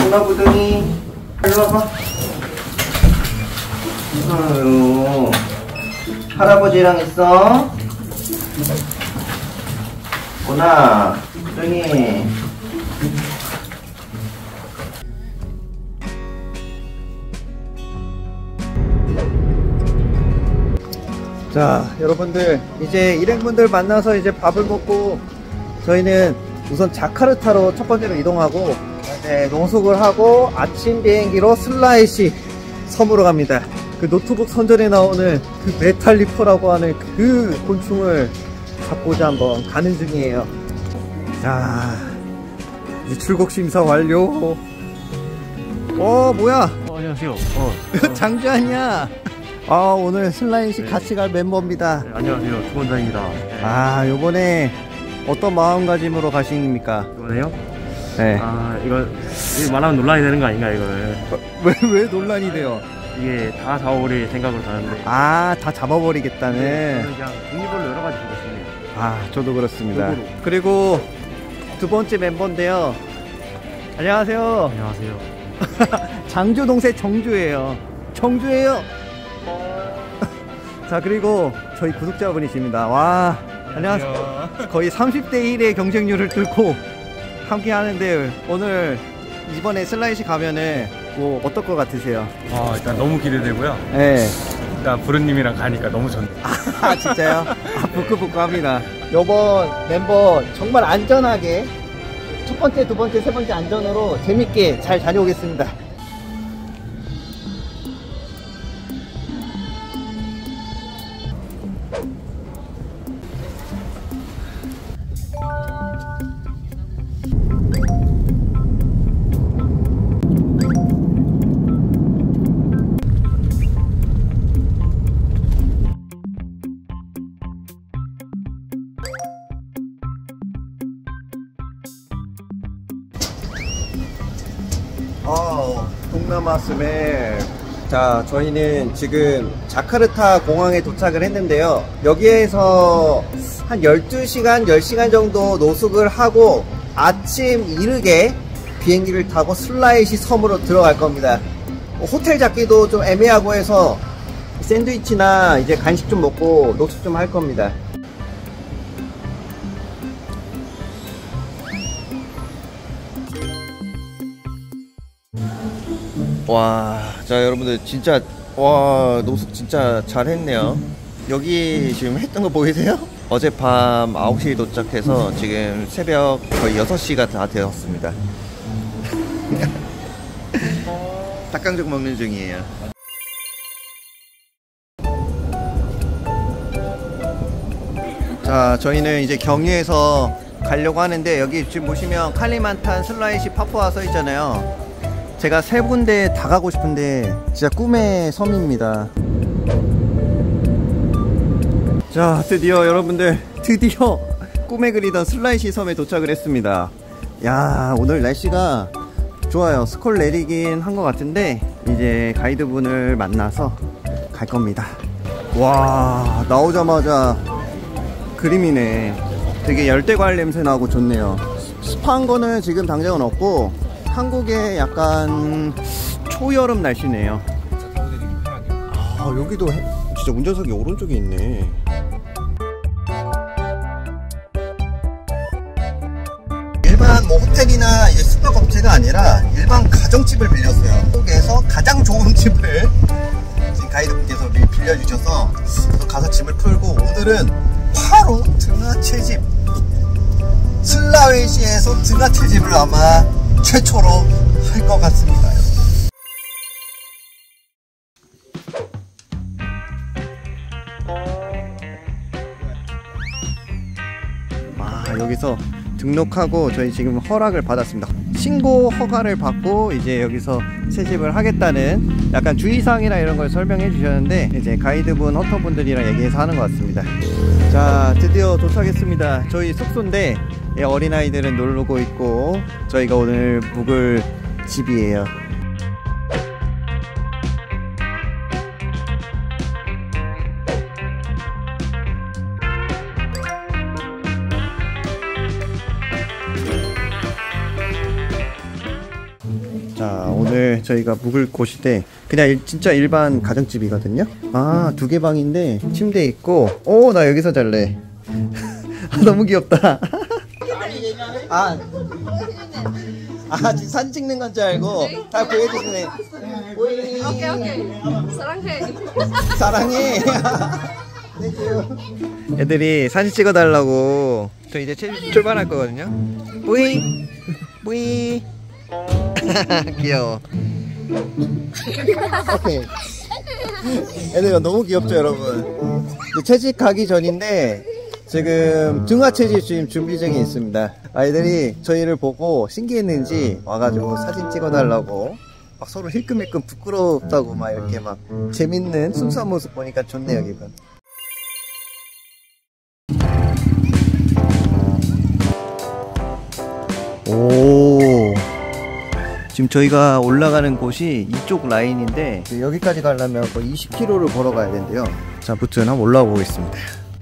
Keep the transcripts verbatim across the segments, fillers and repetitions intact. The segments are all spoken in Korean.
누나 부둥이 일로 와봐. 아유, 할아버지랑 있어? 누나 부둥이. 자, 여러분들 이제 일행분들 만나서 이제 밥을 먹고 저희는 우선 자카르타로 첫 번째로 이동하고 네, 농속을 하고 아침 비행기로 슬라이시 섬으로 갑니다. 그 노트북 선전에 나오는 그 메탈리퍼라고 하는 그 곤충을 잡고자 한번 가는 중이에요. 자, 이제 출국 심사 완료. 어, 뭐야? 어, 안녕하세요. 어, 어. 장주환이야. 아, 오늘 슬라이시 네. 같이 갈 멤버입니다. 네, 안녕하세요. 주원장입니다. 네. 아, 요번에 어떤 마음가짐으로 가십니까? 이번에요? 네. 아, 이거 말하면 논란이 되는 거 아닌가, 이거를. 왜, 왜 논란이 돼요? 이게 다 잡아버릴 생각으로 가는데. 아, 다 잡아버리겠다는. 네, 저는 그냥 종류별로 여러 가지 주고 싶네요. 아, 저도 그렇습니다. 요거로. 그리고 두 번째 멤버인데요. 안녕하세요. 안녕하세요. 장주 동생 정주예요. 정주예요. 자, 그리고 저희 구독자분이십니다. 와, 안녕하세요. 안녕하세요. 거의 삼십 대 일의 경쟁률을 뚫고 함께 하는데 오늘 이번에 슬라이시 가면은 뭐 어떨 것 같으세요? 아, 일단 너무 기대되고요. 네. 일단 부르님이랑 가니까 너무 좋네요. 아, 진짜요? 아, 부끄부끄합니다. 요번 멤버 정말 안전하게 첫 번째, 두 번째, 세 번째 안전으로 재밌게 잘 다녀오겠습니다. 어, 동남아 스멜. 자, 저희는 지금 자카르타 공항에 도착을 했는데요. 여기에서 한 열두 시간, 열 시간 정도 노숙을 하고 아침 이르게 비행기를 타고 슬라이시 섬으로 들어갈 겁니다. 호텔 잡기도 좀 애매하고 해서 샌드위치나 이제 간식 좀 먹고 노숙 좀 할 겁니다. 와, 자, 여러분들 진짜 와, 노숙 진짜 잘 했네요. 여기 지금 했던 거 보이세요? 어젯밤 아홉 시에 도착해서 지금 새벽 거의 여섯 시가 다 되었습니다. 닭강정 먹는 중이에요. 자, 저희는 이제 경유해서 가려고 하는데 여기 지금 보시면 칼리만탄 슬라이시 파푸아 써 있잖아요. 제가 세 군데 다 가고 싶은데 진짜 꿈의 섬입니다. 자, 드디어 여러분들 드디어 꿈에 그리던 슬라이시 섬에 도착을 했습니다. 야, 오늘 날씨가 좋아요. 스콜 내리긴 한 것 같은데 이제 가이드분을 만나서 갈 겁니다. 와, 나오자마자 그림이네. 되게 열대과일 냄새 나고 좋네요. 습한 거는 지금 당장은 없고 한국의 약간 초여름 날씨네요. 아, 여기도 해, 진짜 운전석이 오른쪽에 있네. 일반 뭐 호텔이나 이제 숙박업체가 아니라 일반 가정집을 빌렸어요. 한국에서 가장 좋은 집을 지금 가이드분께서 미리 빌려주셔서 그래서 가서 짐을 풀고 오늘은 바로 등하채집, 슬라웨시에서 등하채집을 아마 최초로 할 것 같습니다. 아, 여기서 등록하고 저희 지금 허락을 받았습니다. 신고 허가를 받고 이제 여기서 채집을 하겠다는 약간 주의사항이나 이런 걸 설명해 주셨는데 이제 가이드분, 헌터분들이랑 얘기해서 하는 것 같습니다. 자, 드디어 도착했습니다. 저희 숙소인데 어린아이들은 놀고 있고 저희가 오늘 묵을 집이에요. 자, 오늘 저희가 묵을 곳인데 그냥 일, 진짜 일반 가정집이거든요. 아, 두 개 방인데 침대 있고. 오, 나 여기서 잘래. 아, 너무 귀엽다. 아, 아, 지금 사진 찍는 건 줄 알고 다 보여주시네. 오케이 오케이 사랑해. 사랑해. 애들이 사진 찍어달라고. 저 이제 출발할 거거든요. 뿌잉 뿌잉. 귀여워. 오케이. 애들 너무 귀엽죠 여러분. 채집 가기 전인데 지금 등화 채집 지금 준비 중에 있습니다. 아이들이 저희를 보고 신기했는지 와가지고 사진 찍어달라고 막 서로 힐끔힐끔 부끄럽다고 막 이렇게 막 재밌는 순수한 모습 보니까 좋네요 기분. 오, 지금 저희가 올라가는 곳이 이쪽 라인인데 여기까지 가려면 거의 이십 킬로미터를 걸어가야 된대요. 자, 무튼 한번 올라가 보겠습니다.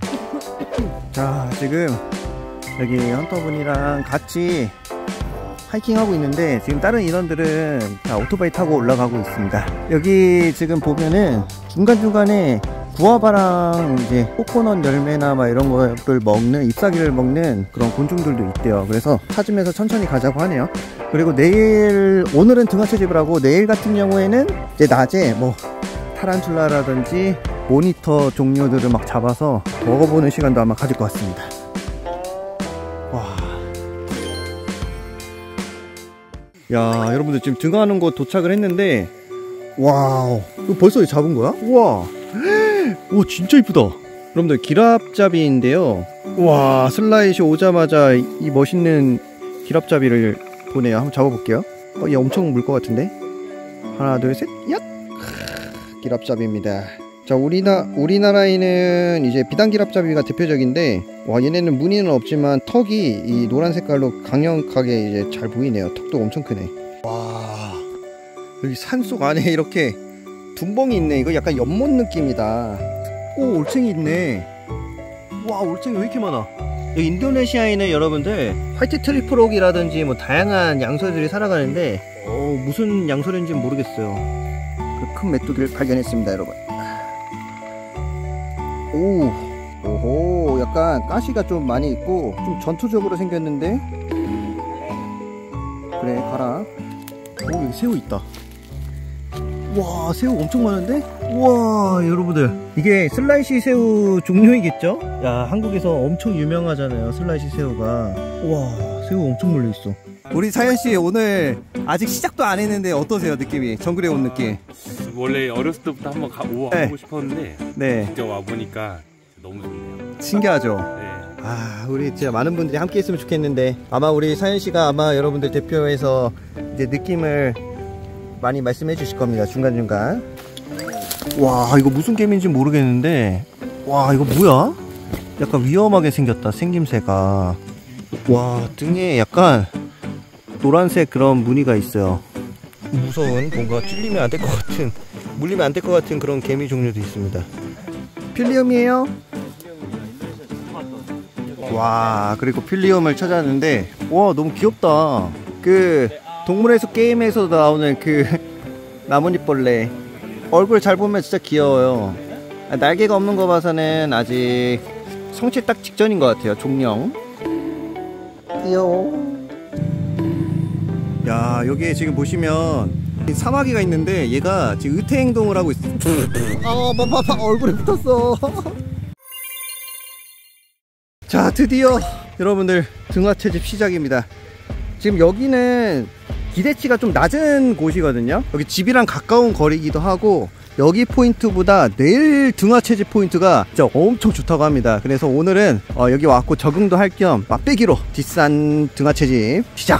자, 지금 여기 헌터분이랑 같이 하이킹하고 있는데 지금 다른 인원들은 다 오토바이 타고 올라가고 있습니다. 여기 지금 보면은 중간중간에 구아바랑 이제 코코넛 열매나 막 이런 거를 먹는, 잎사귀를 먹는 그런 곤충들도 있대요. 그래서 찾으면서 천천히 가자고 하네요. 그리고 내일, 오늘은 등하채집을 하고 내일 같은 경우에는 이제 낮에 뭐 타란툴라라든지 모니터 종류들을 막 잡아서 먹어보는 시간도 아마 가질 것 같습니다. 와. 야, 여러분들 지금 등하는 곳 도착을 했는데, 와우, 이거 벌써 잡은 거야? 우와. 오, 진짜 이쁘다. 여러분들 기랍잡이인데요. 와, 슬라이시 오자마자 이 멋있는 기랍잡이를 보네요. 한번 잡아볼게요. 어, 얘 엄청 물 것 같은데. 하나 둘 셋, 얏. 기랍잡이입니다. 자, 우리나, 우리나라에는 이제 비단기랍잡이가 대표적인데, 와, 얘네는 무늬는 없지만 턱이 이 노란 색깔로 강력하게 이제 잘 보이네요. 턱도 엄청 크네. 와, 여기 산속 안에 이렇게 둔벙이 있네. 이거 약간 연못 느낌이다. 오, 올챙이 있네. 와, 올챙이 왜 이렇게 많아? 여기 인도네시아에는 여러분들 화이트 트리플록이라든지 뭐 다양한 양서류들이 살아가는데, 어, 무슨 양서류인지는 모르겠어요. 그 큰 메뚜기를 발견했습니다, 여러분. 오, 오호, 약간 가시가 좀 많이 있고 좀 전투적으로 생겼는데. 그래, 가라. 오, 여기 새우 있다. 와, 새우 엄청 많은데? 우와, 여러분들, 이게 슬라이시 새우 종류이겠죠? 야, 한국에서 엄청 유명하잖아요, 슬라이시 새우가. 우와, 새우 엄청 몰려있어. 우리 사연씨 오늘 아직 시작도 안 했는데 어떠세요, 느낌이? 정글에 온 느낌? 원래 어렸을 때부터 한번 가, 오, 네. 와보고 싶었는데 네, 직접 와보니까 너무 좋네요. 신기하죠? 네. 아, 우리 진짜 많은 분들이 함께 했으면 좋겠는데, 아마 우리 사연씨가 아마 여러분들 대표해서 이제 느낌을 많이 말씀해 주실 겁니다, 중간중간. 와, 이거 무슨 개미인지 모르겠는데, 와, 이거 뭐야? 약간 위험하게 생겼다, 생김새가. 와, 등에 약간 노란색 그런 무늬가 있어요. 무서운, 뭔가 찔리면 안 될 것 같은, 물리면 안 될 것 같은 그런 개미 종류도 있습니다. 필리움이에요? 와, 그리고 필리움을 찾았는데, 와, 너무 귀엽다. 그 동물의 숲 게임에서 나오는 그 나뭇잎벌레 얼굴 잘 보면 진짜 귀여워요. 날개가 없는 거 봐서는 아직 성체 딱 직전인 것 같아요. 종령. 귀여워. 야, 여기에 지금 보시면 사마귀가 있는데 얘가 지금 의태 행동을 하고 있어. 아, 봐봐, 얼굴에 붙었어. 자, 드디어 여러분들 등화 채집 시작입니다. 지금 여기는 기대치가 좀 낮은 곳이거든요. 여기 집이랑 가까운 거리기도 하고, 여기 포인트보다 내일 등화 채집 포인트가 진짜 엄청 좋다고 합니다. 그래서 오늘은 어, 여기 왔고 적응도 할 겸 맛배기로 뒷산 등화 채집 시작.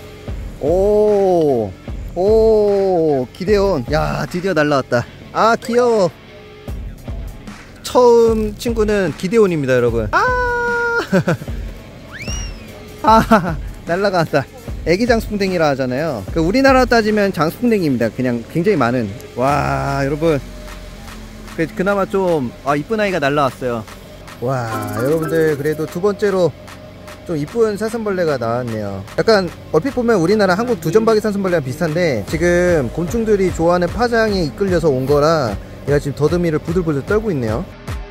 오, 오, 기대온. 야, 드디어 날라왔다. 아, 귀여워. 처음 친구는 기대온입니다, 여러분. 아, 아, 날라갔다. 애기 장수풍뎅이라 하잖아요. 그 우리나라 따지면 장수풍뎅이입니다. 그냥 굉장히 많은. 와, 여러분, 그, 그나마 좀 아, 이쁜 아이가 날라왔어요. 와, 여러분들, 그래도 두 번째로 좀 이쁜 사슴벌레가 나왔네요. 약간 얼핏 보면 우리나라 한국 두점박이 사슴벌레랑 비슷한데 지금 곤충들이 좋아하는 파장에 이끌려서 온 거라 얘가 지금 더듬이를 부들부들 떨고 있네요.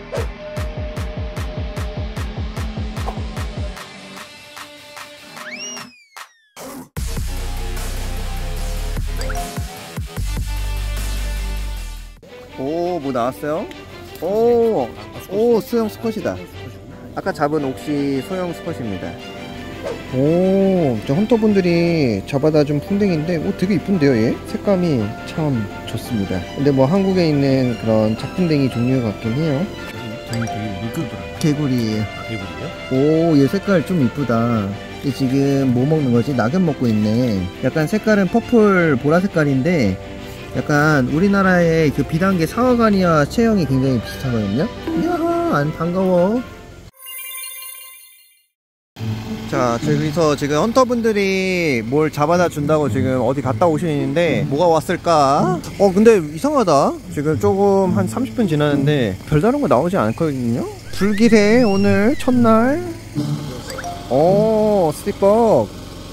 오, 뭐 나왔어요? 오, 오, 소형 수컷이다. 아까 잡은 옥시 소형 수컷입니다. 오, 저 헌터분들이 잡아다 준 풍뎅인데, 오, 되게 이쁜데요, 얘? 색감이 참 좋습니다. 근데 뭐 한국에 있는 그런 작풍뎅이 종류 같긴 해요. 저는 되게 물끄더라고요. 개구리예요. 개구리요? 오, 얘 색깔 좀 이쁘다. 얘 지금 뭐 먹는 거지? 낙엽 먹고 있네. 약간 색깔은 퍼플 보라 색깔인데 약간 우리나라의 그 비단계 사과가니와 체형이 굉장히 비슷하거든요. 이야, 안 반가워. 자, 저기서 지금 헌터분들이 뭘 잡아다 준다고 지금 어디 갔다 오시는데 뭐가 왔을까? 어, 근데 이상하다. 지금 조금 한 삼십 분 지났는데 별다른 거 나오지 않거든요. 불길해 오늘 첫날. 오, 스틱버그.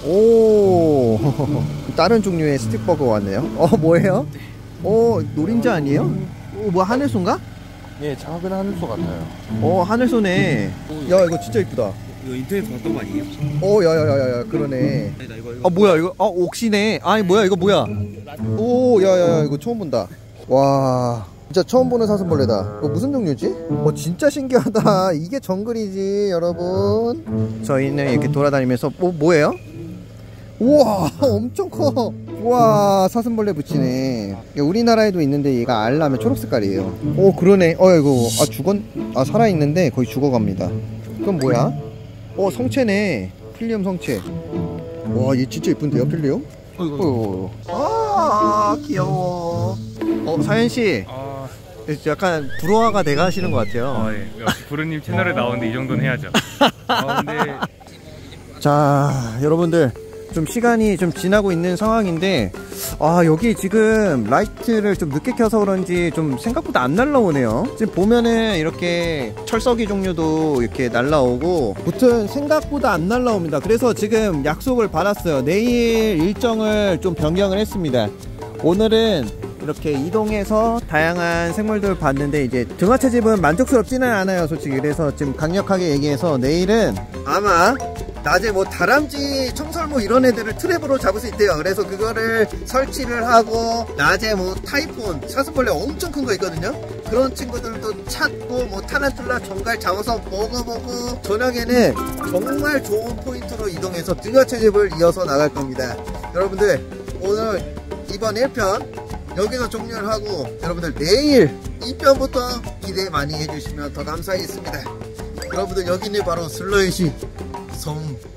오, 다른 종류의 스틱버그 왔네요. 어, 뭐예요? 오, 노린자 아니에요? 오, 뭐 하늘소인가? 예, 작은 하늘소 같아요. 어, 하늘소네. 야, 이거 진짜 이쁘다. 이거 인터넷에서 봤던 거 아니에요? 오, 야야야야, 그러네. 아, 뭐야 이거? 아, 옥시네. 아니, 뭐야 이거 뭐야? 오, 야야야, 이거 처음 본다. 와, 진짜 처음 보는 사슴벌레다. 이거 무슨 종류지? 어, 진짜 신기하다. 이게 정글이지, 여러분. 저희는 이렇게 돌아다니면서 뭐 뭐예요? 우와, 엄청 커. 우와, 사슴벌레 붙이네. 우리나라에도 있는데 얘가 알라면 초록색깔이에요. 오, 그러네. 어이구, 아 죽었, 아 살아있는데 거의 죽어갑니다. 그건 뭐야? 어, 성체네. 필리엄 성체. 와, 얘 진짜 이쁜데요, 필리엄? 어이구. 아, 귀여워. 어, 사연씨. 아, 약간 불호화가 돼가 하시는 것 같아요. 아 예. 역시 부르님 채널에 나오는데 이 정도는 해야죠. 아, 근데 자, 여러분들 좀 시간이 좀 지나고 있는 상황인데 아, 여기 지금 라이트를 좀 늦게 켜서 그런지 좀 생각보다 안 날라오네요. 지금 보면은 이렇게 철석이 종류도 이렇게 날라오고 무튼 생각보다 안 날라옵니다. 그래서 지금 약속을 받았어요. 내일 일정을 좀 변경을 했습니다. 오늘은 이렇게 이동해서 다양한 생물들을 봤는데 이제 등하채집은 만족스럽지는 않아요, 솔직히. 그래서 지금 강력하게 얘기해서 내일은 아마 낮에 뭐 다람쥐, 청설모 이런 애들을 트랩으로 잡을 수 있대요. 그래서 그거를 설치를 하고 낮에 뭐 타이폰, 사슴벌레 엄청 큰 거 있거든요. 그런 친구들도 찾고 뭐 타란툴라, 정갈 잡아서 먹어보고 저녁에는 정말 좋은 포인트로 이동해서 등하채집을 이어서 나갈 겁니다. 여러분들 오늘 이번 일 편 여기서 종료를 하고 여러분들 내일 이 편부터 기대 많이 해주시면 더 감사하겠습니다. 여러분들 여기는 바로 슬러시 섬.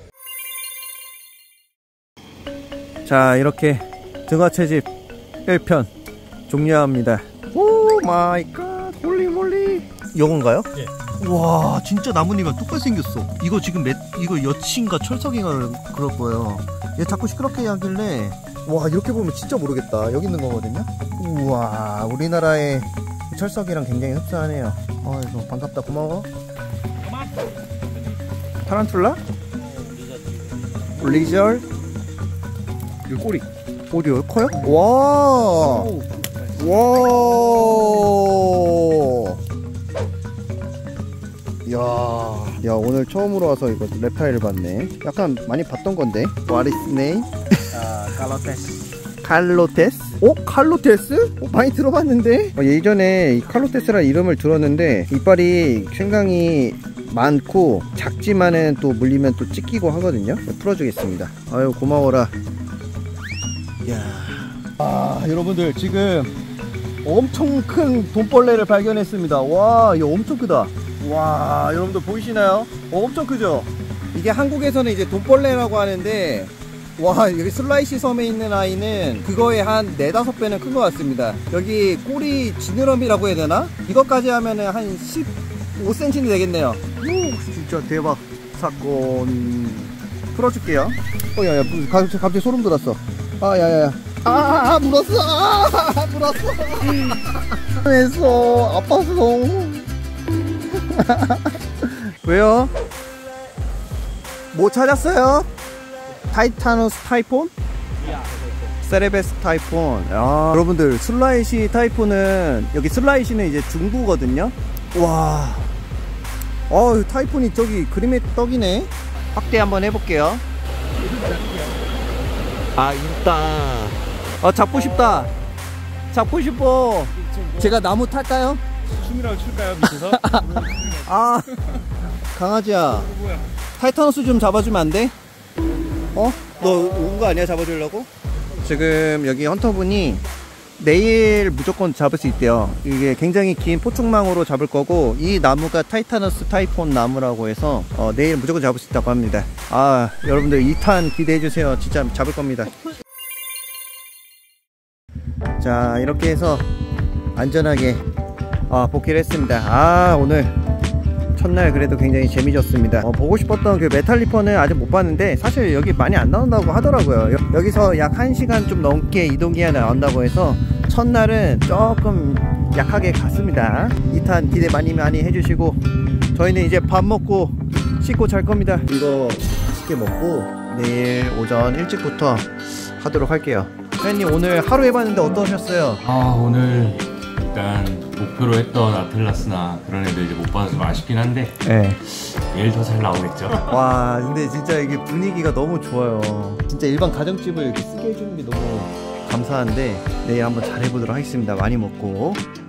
자, 이렇게 등하채집 일 편 종료합니다. 오 마이 갓, 홀리몰리. 요건가요? 예. 와, 진짜 나뭇잎이랑 똑같이 생겼어. 이거 지금 몇, 이거 여친가 철석인가 그럴 거예요. 얘 자꾸 시끄럽게 하길래 와, 이렇게 보면 진짜 모르겠다. 여기 있는 거거든요. 우와, 우리나라의 철석이랑 굉장히 흡사하네요. 어, 이거 반갑다, 고마워. 타란툴라? 리절? 이 꼬리. 어디요? 커요? 와, 와, 야, 야, 오늘 처음으로 와서 이거 reptile을 봤네. 약간 많이 봤던 건데. What is name? 아, 칼로테스. 칼로테스? 어? 칼로테스? 어, 많이 들어봤는데? 어, 예전에 이 칼로테스라는 이름을 들었는데 이빨이 굉장히 많고 작지만은 또 물리면 또 찢기고 하거든요. 풀어주겠습니다. 아유, 고마워라. 이야. 아, 여러분들 지금 엄청 큰 돈벌레를 발견했습니다. 와, 이거 엄청 크다. 와, 여러분들 보이시나요? 어, 엄청 크죠? 이게 한국에서는 이제 돈벌레라고 하는데 와, 여기 슬라이시 섬에 있는 아이는 그거에 한 네다섯 배는 큰 것 같습니다. 여기 꼬리 지느러미라고 해야 되나? 이것까지 하면은 한 십오 센티미터 되겠네요. 오, 진짜 대박 사건. 풀어줄게요. 어, 야야, 갑자기, 갑자기 소름 돋았어. 아, 야야야. 아, 아, 물었어. 아, 물었어. 했어. 아팠어. 왜요? 뭐 찾았어요? 타이타누스 타이폰? 세레베스 타이폰. 아, 여러분들 슬라이시 타이폰은 여기 슬라이시는 이제 중부거든요. 와, 어 타이폰이 저기 그림의 떡이네. 확대 한번 해볼게요. 아, 있다. 아, 잡고 싶다. 잡고 싶어. 제가 나무 탈까요? 춤이라고 출까요 밑에서? 아, 강아지야, 타이타노스 좀 잡아주면 안 돼? 어? 너 온 거 아니야? 잡아주려고? 지금 여기 헌터분이 내일 무조건 잡을 수 있대요. 이게 굉장히 긴 포충망으로 잡을 거고, 이 나무가 타이타노스 타이폰 나무라고 해서 어, 내일 무조건 잡을 수 있다고 합니다. 아, 여러분들 이 탄 기대해주세요. 진짜 잡을 겁니다. 자, 이렇게 해서 안전하게 어, 복귀를 했습니다. 아, 오늘 첫날 그래도 굉장히 재미졌습니다. 어, 보고 싶었던 그 메탈리퍼는 아직 못 봤는데, 사실 여기 많이 안 나온다고 하더라고요. 여, 여기서 약 한 시간 좀 넘게 이동기한에 나온다고 해서 첫날은 조금 약하게 갔습니다. 이 탄 기대 많이 많이 해주시고, 저희는 이제 밥 먹고 씻고 잘 겁니다. 이거 맛있게 먹고 내일 오전 일찍부터 하도록 할게요. 회원님 오늘 하루 해봤는데 어떠셨어요? 아, 오늘 일단 목표로 했던 아틀라스나 그런 애들 이제 못 봐서 좀 아쉽긴 한데, 네. 내일 더 잘 나오겠죠. 와, 근데 진짜 이게 분위기가 너무 좋아요. 진짜 일반 가정집을 이렇게 쓰게 해주는 게 너무 감사한데, 내일 한번 잘 해보도록 하겠습니다. 많이 먹고.